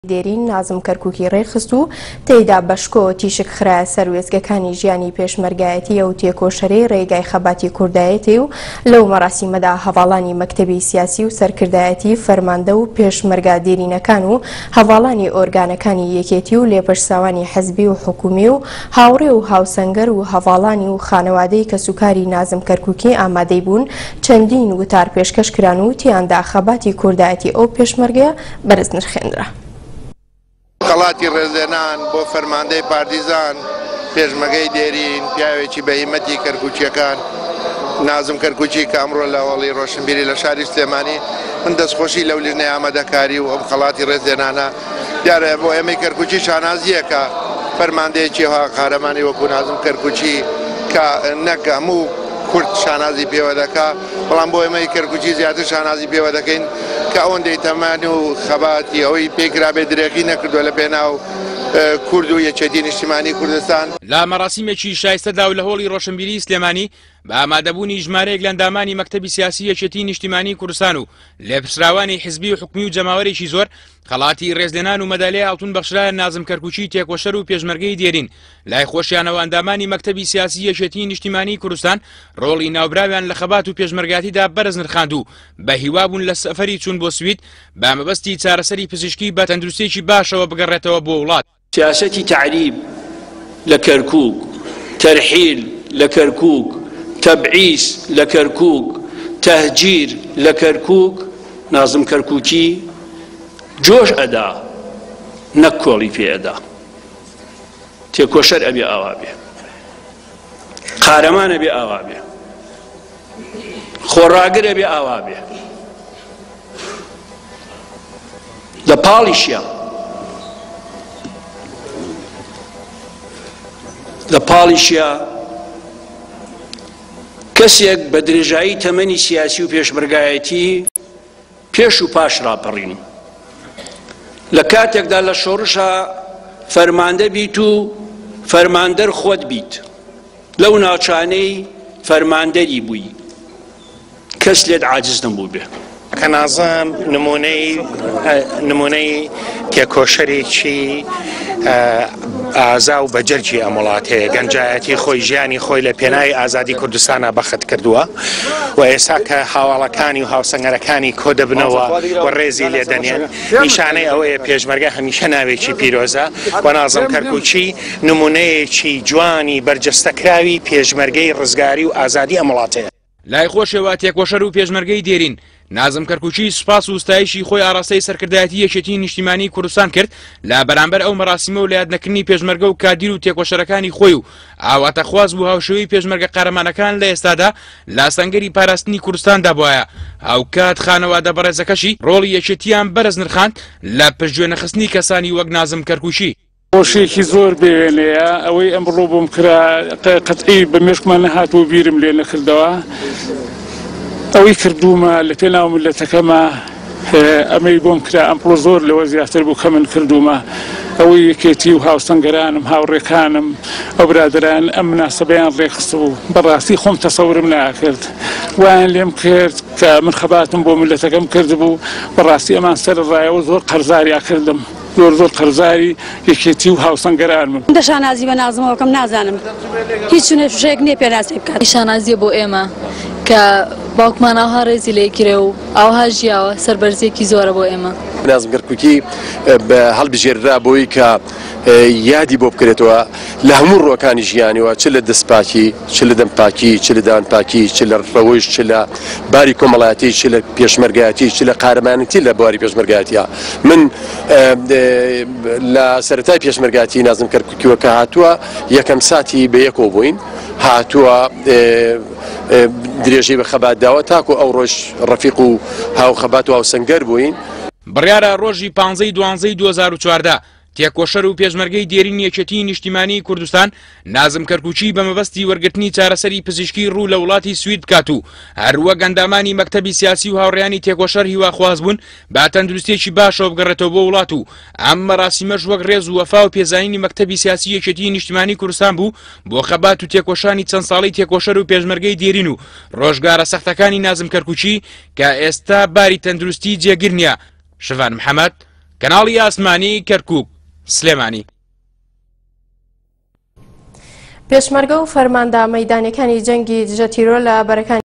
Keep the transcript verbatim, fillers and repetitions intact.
دێرین نازم کەرکووکی ڕێخست و تێیدا بەشکۆ تیشک خراە سەر وێستگەکانی ژیانی پێشمەرگایەتیە و تێکۆشەرەی ڕێگای خەباتی کوردایەتی و لەو مەراسیمەدا هەواڵانی مەکتەبی سیاسی و سەرکردایەتی فەرماندە و پێشمەرگا دێرینەکان و هەواڵانی ئۆرگانەکانی یەکێتی و لێپەرساوانی حەزبی و حکومی و هاوڕێ و هاوسەنگەر و هەواڵانی و خانەوادەی کەسوکاری نازم کەرکووکی ئامادەی بوون چەندین وتار پێشکەشکران و تیاندا خەباتی کوردایەتی ئەو پێشمەرگەیە بەرز نرخێنرا. قەڵاتی ڕێزێنان بۆ فەرماندەی پاردیزان پێشمەرگەی دێرین پیاوێکی بەهیمەتی کەرکووچیەکان نازم کەرکووکی کە ئەمڕۆ لە هەوڵی ڕۆشنبیری لە شاری سلێمانی من دەستخۆشی لەو لژنەی ئامادەکاری و ئەم خەڵاتی ڕێزێنانە دیارە بۆ ئێمەی کەرکووکی شانازیەکە فەرماندەیەکی قارەمانی وەکو نازم کەرکووکی کە نەک هەموو کورد شانازی پێوە دەکا بەڵام بۆ ئێمەی کەرکووکی زیاتر شانازی پێوە دەکەین کە ئەوەندەی تەمانی و خەباتی ئەوەی پێکرابێ درێژی نەکردووە لە پێناو کورد و یەکێتی نیشتیمانی کوردستان. لە مەراسیمێکی شایستەدا و لە هۆڵی ڕۆشنبیری سلێمانی بە ئامادەبوونی ژمارەیەک لە ئەندامانی مەکتەبی سیاسی یەکێتی نیشتیمانی کوردستان و لێپرسراوانی حزبی و حکومی و جەماوەرێکی زۆر خەڵاتی ڕێزلێنان و مەدالیای ئاڵتون بەخشرایە نازم کەرکووکی تێکۆشەر و پێشمەرگەی دێرین لای خۆشیانەوە ئەندامانی مەکتەبی سیاسی یەکێتی نیشتیمانی کوردستان ڕۆڵی ناوبراویان لە خەبات و پێشمەرگاتیدا بەرز نرخاند و بە هیوابوون لە سەفەری چوون بۆ سوید بە مەبەستی چارەسەری پزیشکی بە تەندروستێکی باشەوە بگەڕێتەوە بۆ وڵات. سیاسەتی تعریب لە کەرکووک، تەرحیل لە کەرکووک، تەبعیس لە کەرکووک، تەهجیر لە کەرکووک نازم کەرکووکی جۆش ئەدا نەک کۆڵی پێ ئەدا تێکۆشەر ئەبێ ئاوا بێ قارەمانە بێ ئاوا بێ خۆڕاگرە بێ ئاوا بێ لە پاڵیشیە لە پاڵیشیە کەسێک بە درێژایی تەمەنی سیاسی و پێشمەرگایەتی پێش و پاش ڕاپەڕین لە کاتێکدا لە شۆڕشە فەرماندە بیت و فەرماندەر خۆت بیت لەو ناوچانەی فەرماندەری بووی کەس لێت عاجز نەبوو بێ. کە نازم نمونەی نمونەی تێکۆشەرێکی ئازا و بەجەرجی ئەم وڵات هەیە گەنجایەتی خۆی ژیانی خۆی لە پێناوی ئازادی کوردستانە بەخت کردووە و ئێستا کە هاوڵەکانی و هاوسەنگەرەکانی کۆ دەبنەوە و ڕێزی لێدەنێن نیشانەی ئەوەیە پێشمەرگە هەمیشە ناوێکی پیرۆزە و نازم کەرکووکی نمونەیەکی جوانی بەرجەستەکراوی پێشمەرگەی ڕزگاری و ئازادی ئەم وڵات هەیە. لای خۆشەوە تێکۆشەر و پێشمەرگەی دێرین نازم کەرکووکی سوپاس و ستایشی خۆی ئاراستەی سەرکردایەتی یەکێتی نیشتیمانی کوردستان کرد لە بەرامبەر ئەو مەراسیمە و لە یادنەکردنی پێشمەرگە و کادیر و تێکۆشەرەکانی خۆی و ئاواتەخواز بوو هاوشێوەی پێشمەرگە قارەمانەکان لە ئێستادا لە سەنگەری پاراستنی کوردستاندا بووایە هاوکات خانەوادە بەڕێزەکەشی ڕۆڵی یەکێتیان بەرز نرخاند لە پشتگوێنەخستنی کەسانی وەک نازم کەرکووکی. خۆشیێکی زۆر بێوێنەیە ئەوەی ئەمڕۆ بۆم کرا قەتعی بە مێشکمان نەهاتوو بیرم لێ نەکردەوە ئەوەی کردومە لە پێناو ملەتەکەمە ئەمەی بۆم کرا ئەمڕۆ زۆر لەوە زیاتر بوو کە من کردومە ئەوەی یەکێتی و هاوسەنگەرانم هاوڕێکانم ئەو برادران ئەم مناسبەیان ڕێخست و بەڕاستی خۆم تەسەورم ناکرد وایان لێم کرد کە من خەباتم بۆ ملەتەکەم کردبوو بەڕاستی ئەمان سەرڕایەوە زۆر قەرزاریا کردم زۆر زۆر قەرزاری یەکێتی و هاوسەنگەرانم. دەشانازی بە نازمەوەکەم نازانم هیچ شوێنێک نییە پێناسی بکات. شانازیە بۆ ئێمە کە باوکمان ئەوها ڕێزی لێکرێ و ئەوها ژیاوە سەربەرزێکی زۆرە بۆ ئێمە. نازم کەرکووکی بە هەڵبژێررا بۆی کە یادی بۆ بکرێتەوە لە هەموو ڕۆکانی ژیانیەوە چ لە دەستپاکی چ لە دەمپاکی چ لە دانپاکی چ لە ڕەوەش چ لە باری کۆمەڵایەتی چ لە پێشمەرگایەتی چ لە قارەمانەتی لە بواری پێشمەرگایەتیە. من لە سەرەتای پێشمەرگاتی نازم کەرکووکیوە کە هاتووە یەکەم ساتی بە یەکەوە بووین هاتووە درێژەی بە خەبات داوە تاکو ئەو ڕۆژ ڕەفیق و هاو خەبات و هاوسەنگەر بووین. بڕیارە ڕۆژی پانزەی دوانزەی دوو هەزار و چواردە تێکۆشەر و پێشمەرگەی دێرین یەکێتی نیشتیمانی کوردستان نازم کەرکووکی بە مەبەستی وەرگرتنی چارەسەری پزیشکی ڕوو لە وڵاتی سوید بکات و هەروە گەندامانی مەکتەبی سیاسی و هاوڕێیانی تێکۆشەر هیواخواز بوون با تەندروستێکی باشەوە بگەڕێتەوە بۆ وڵات و ئەم مەراسیمەش وەک ڕێز و وەفا و پێزانینی مەکتەبی سیاسی یەکێتی نیشتیمانی کوردستان بوو بۆ خەبات و تێکۆشانی چەند ساڵی تێکۆشەر و پێشمەرگەی دێرین و ڕۆژگارە سەختەکانی نازم کەرکووکی کە ئێستا باری تەندروستی جێگر نییە. شڤان محمد کەناڵی ئاسمانی کەرکوک سلێمانی. پێشمەرگە و فەرماندە مەیدانەکانی جەنگی دژە تیرۆ لە بەرەکانی